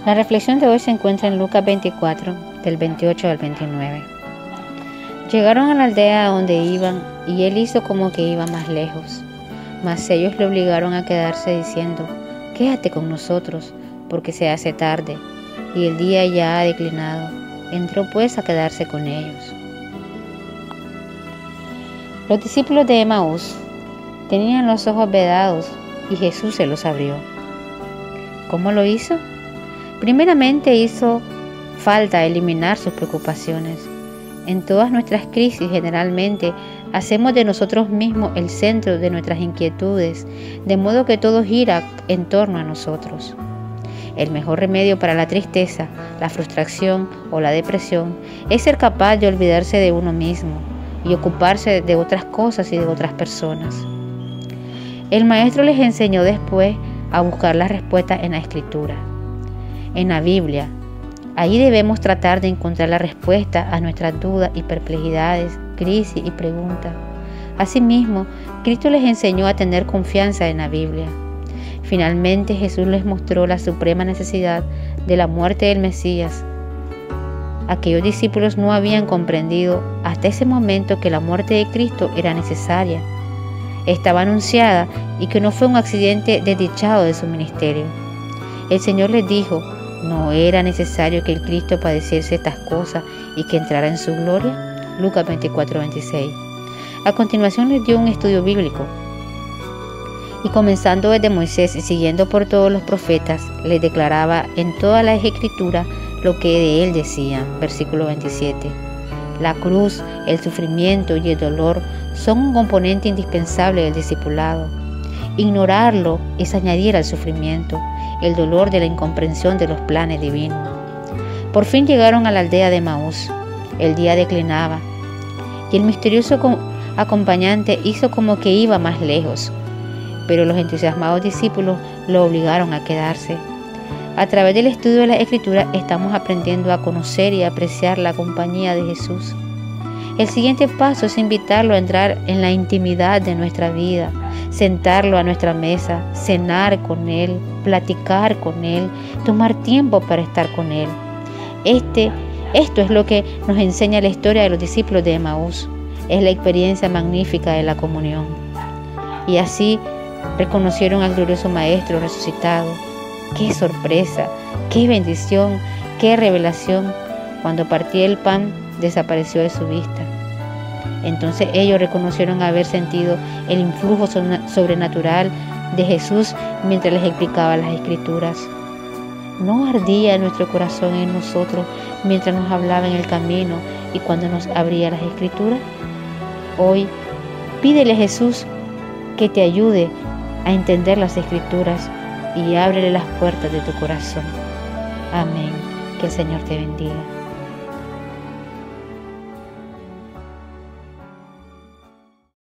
La reflexión de hoy se encuentra en Lucas 24, del 28 al 29. Llegaron a la aldea donde iban, y él hizo como que iba más lejos. Mas ellos le obligaron a quedarse diciendo: «Quédate con nosotros, porque se hace tarde, y el día ya ha declinado». Entró pues a quedarse con ellos. Los discípulos de Emaús tenían los ojos vedados, y Jesús se los abrió. ¿Cómo lo hizo? Primeramente hizo falta eliminar sus preocupaciones. En todas nuestras crisis generalmente hacemos de nosotros mismos el centro de nuestras inquietudes, de modo que todo gira en torno a nosotros. El mejor remedio para la tristeza, la frustración o la depresión es ser capaz de olvidarse de uno mismo y ocuparse de otras cosas y de otras personas. El Maestro les enseñó después a buscar las respuestas en la Escritura, en la Biblia. Ahí debemos tratar de encontrar la respuesta a nuestras dudas y perplejidades, crisis y preguntas. Asimismo, Cristo les enseñó a tener confianza en la Biblia. Finalmente, Jesús les mostró la suprema necesidad de la muerte del Mesías. Aquellos discípulos no habían comprendido hasta ese momento que la muerte de Cristo era necesaria. Estaba anunciada y que no fue un accidente desdichado de su ministerio. El Señor les dijo: ¿no era necesario que el Cristo padeciese estas cosas y que entrara en su gloria? Lucas 24, 26. A continuación les dio un estudio bíblico. Y comenzando desde Moisés y siguiendo por todos los profetas, les declaraba en todas las escrituras lo que de él decían. Versículo 27. La cruz, el sufrimiento y el dolor son un componente indispensable del discipulado. Ignorarlo es añadir al sufrimiento el dolor de la incomprensión de los planes divinos. Por fin llegaron a la aldea de Emaús. El día declinaba y el misterioso acompañante hizo como que iba más lejos, pero los entusiasmados discípulos lo obligaron a quedarse. A través del estudio de la Escritura estamos aprendiendo a conocer y apreciar la compañía de Jesús. El siguiente paso es invitarlo a entrar en la intimidad de nuestra vida, sentarlo a nuestra mesa, cenar con Él, platicar con Él, tomar tiempo para estar con Él. Esto es lo que nos enseña la historia de los discípulos de Emaús. Es la experiencia magnífica de la comunión. Y así reconocieron al glorioso Maestro resucitado. ¡Qué sorpresa! ¡Qué bendición! ¡Qué revelación! Cuando partía el pan, desapareció de su vista. Entonces ellos reconocieron haber sentido el influjo sobrenatural de Jesús mientras les explicaba las Escrituras. ¿No ardía nuestro corazón en nosotros mientras nos hablaba en el camino y cuando nos abría las Escrituras? Hoy, pídele a Jesús que te ayude a entender las Escrituras y ábrele las puertas de tu corazón. Amén. Que el Señor te bendiga.